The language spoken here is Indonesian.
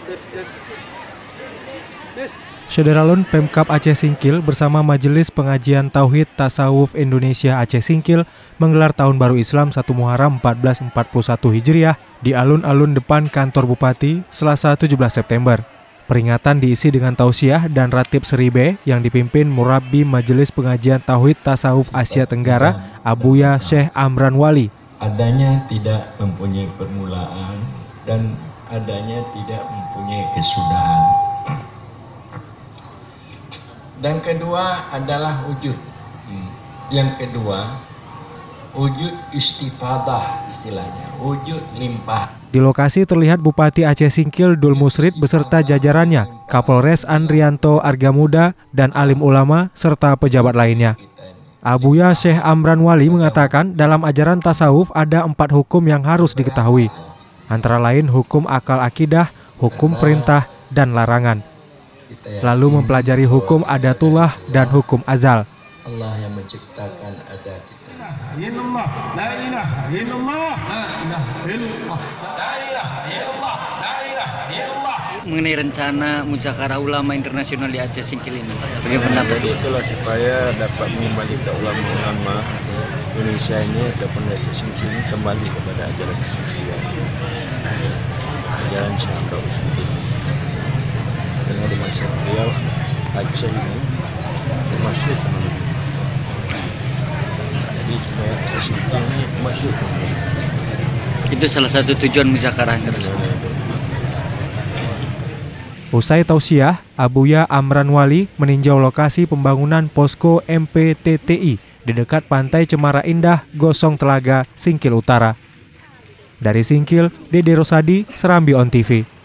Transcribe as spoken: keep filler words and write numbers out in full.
Syederalun Pemkab Aceh Singkil bersama Majelis Pengajian Tauhid Tasawuf Indonesia Aceh Singkil menggelar Tahun Baru Islam satu Muharram seribu empat ratus empat puluh satu Hijriah di alun-alun depan kantor Bupati Selasa tujuh belas September. Peringatan diisi dengan tausiah dan ratib seribe yang dipimpin Murabbi Majelis Pengajian Tauhid Tasawuf Asia Tenggara Abuya Syekh Amran Wali. Adanya tidak mempunyai permulaan dan adanya tidak mempunyai kesudahan. Dan kedua adalah wujud. Yang kedua, wujud istifadah istilahnya, wujud limpah. Di lokasi terlihat Bupati Aceh Singkil Dul Musrid beserta jajarannya, Kapolres Andrianto Argamuda dan alim ulama serta pejabat lainnya. Abuya Syekh Amran Wali mengatakan dalam ajaran tasawuf ada empat hukum yang harus diketahui. Antara lain hukum akal akidah, hukum perintah, dan larangan. Lalu mempelajari hukum adatullah dan hukum azal. Allah yang menciptakan adat kita. Mengenai rencana Muzakarah Ulama Internasional di Aceh Singkil ini, bagaimana pendapat? Itulah supaya dapat mengembalikan ulama-ulama Indonesia ini ataupun Aceh Singkil ini kembali kepada ajaran kesucian, ajaran Syekh Utsman. Karena di masa beliau Aceh ini termasuk teknologi. Jadi supaya Aceh Singkil ini masuk. Itu salah satu tujuan Muzakarah tersebut. Usai tausiah, Abuya Amran Wali meninjau lokasi pembangunan posko M P T T I di dekat Pantai Cemara Indah, Gosong Telaga, Singkil Utara. Dari Singkil, Dede Rosadi, Serambi On T V.